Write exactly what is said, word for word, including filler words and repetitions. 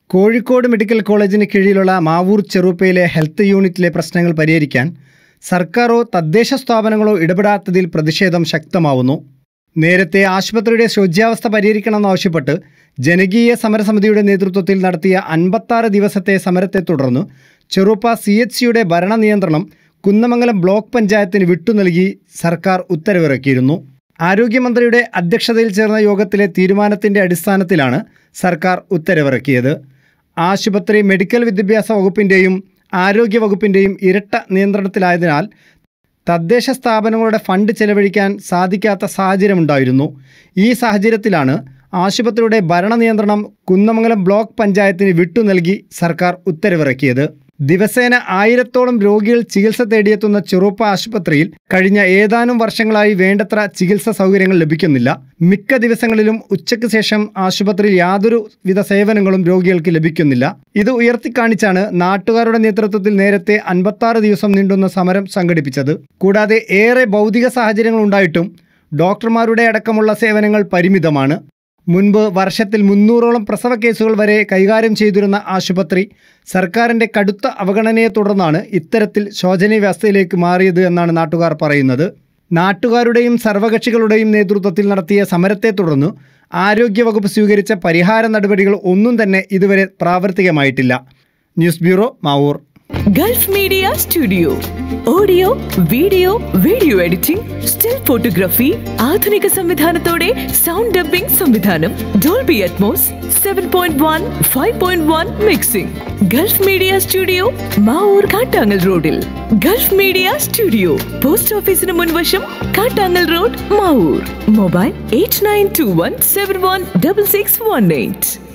Kozhikode medical കോളേജിന് കീഴിലുള്ള Mavoor ചെറുപ്പയിലെ health യൂണിറ്റിലെ പ്രശ്നങ്ങൾ പരിഹരിക്കാൻ സർക്കാരോ തദ്ദേശ സ്ഥാപനങ്ങളോ ഇടപെടാത്തതിൽ പ്രതിഷേധം ശക്തമാവുന്നു. നേരത്തെ ആശുപത്രിയുടെ ശോച്യാവസ്ഥ പരിഹരിക്കണമെന്നാവശ്യപ്പെട്ട് ജനകീയ സമരസമിതിയുടെ നേതൃത്വത്തിൽ നടത്തിയ അൻപത്താറ് ദിവസത്തെ സമരത്തെ തുടർന്ന് ചെറുപ്പ സി എച്ച് സിയുടെ ഭരണനിയന്ത്രണം കുന്നമംഗലം ബ്ലോക്ക് പഞ്ചായത്തിന് വിട്ടുനൽകി സർക്കാർ ഉത്തരവിറക്കിയിരുന്നു. ആരോഗ്യമന്ത്രിയുടെ അധ്യക്ഷതയിൽ ചേർന്ന യോഗത്തിലെ തീരുമാനത്തിൻ്റെ അടിസ്ഥാനത്തിലാണ് സർക്കാർ ഉത്തരവിറക്കിയത്. ആശുപത്രി മെഡിക്കൽ വിദ്യാഭ്യാസ വകുപ്പിൻ്റെയും ആരോഗ്യ വകുപ്പിൻ്റെയും ഇരട്ട നിയന്ത്രണത്തിലായതിനാൽ തദ്ദേശ സ്ഥാപനങ്ങളുടെ ഫണ്ട് ചെലവഴിക്കാൻ സാധിക്കാത്ത സാഹചര്യമുണ്ടായിരുന്നു. ഈ സാഹചര്യത്തിലാണ് ആശുപത്രിയുടെ ഭരണനിയന്ത്രണം കുന്നമംഗലം ബ്ലോക്ക് പഞ്ചായത്തിന് വിട്ടുനൽകി സർക്കാർ ഉത്തരവിറക്കിയത്. ദിവസേന ആയിരത്തോളം രോഗികൾ ചികിത്സ തേടിയെത്തുന്ന ചെറുപ്പ ആശുപത്രിയിൽ കഴിഞ്ഞ ഏതാനും വർഷങ്ങളായി വേണ്ടത്ര ചികിത്സാ സൗകര്യങ്ങൾ ലഭിക്കുന്നില്ല. മിക്ക ദിവസങ്ങളിലും ഉച്ചയ്ക്ക് ശേഷം ആശുപത്രിയിൽ യാതൊരു വിധ സേവനങ്ങളും രോഗികൾക്ക് ലഭിക്കുന്നില്ല. ഇത് ഉയർത്തിക്കാണിച്ചാണ് നാട്ടുകാരുടെ നേതൃത്വത്തിൽ നേരത്തെ അൻപത്താറ് ദിവസം നീണ്ടുന്ന സമരം സംഘടിപ്പിച്ചത്. കൂടാതെ ഏറെ ഭൗതിക സാഹചര്യങ്ങൾ ഉണ്ടായിട്ടും ഡോക്ടർമാരുടെ അടക്കമുള്ള സേവനങ്ങൾ പരിമിതമാണ്. മുൻപ് വർഷത്തിൽ മുന്നൂറോളം പ്രസവ കേസുകൾ വരെ കൈകാര്യം ചെയ്തിരുന്ന ആശുപത്രി സർക്കാരിൻ്റെ കടുത്ത അവഗണനയെ തുടർന്നാണ് ഇത്തരത്തിൽ ശോചനീയാവസ്ഥയിലേക്ക് മാറിയത് എന്നാണ് നാട്ടുകാർ പറയുന്നത്. നാട്ടുകാരുടെയും സർവകക്ഷികളുടെയും നേതൃത്വത്തിൽ നടത്തിയ സമരത്തെ തുടർന്ന് ആരോഗ്യവകുപ്പ് സ്വീകരിച്ച പരിഹാര നടപടികൾ ഒന്നും തന്നെ ഇതുവരെ പ്രാവർത്തികമായിട്ടില്ല. News bureau, Mavoor. Gulf media studio audio, video, video editing, still photography, ആധുനിക സംവിധാനത്തോടെ സൗണ്ട് ഡബ്ബിംഗ് സംവിധാനം, Dolby Atmos, seven point one, five point one mixing. Gulf media studio, Mavoor Kattangal റോഡിൽ. ഗൾഫ് മീഡിയ സ്റ്റുഡിയോ, പോസ്റ്റ് ഓഫീസിന് മുൻവശം, Kattangal road, Mavoor. Mobile eight nine two one seven one double six one eight.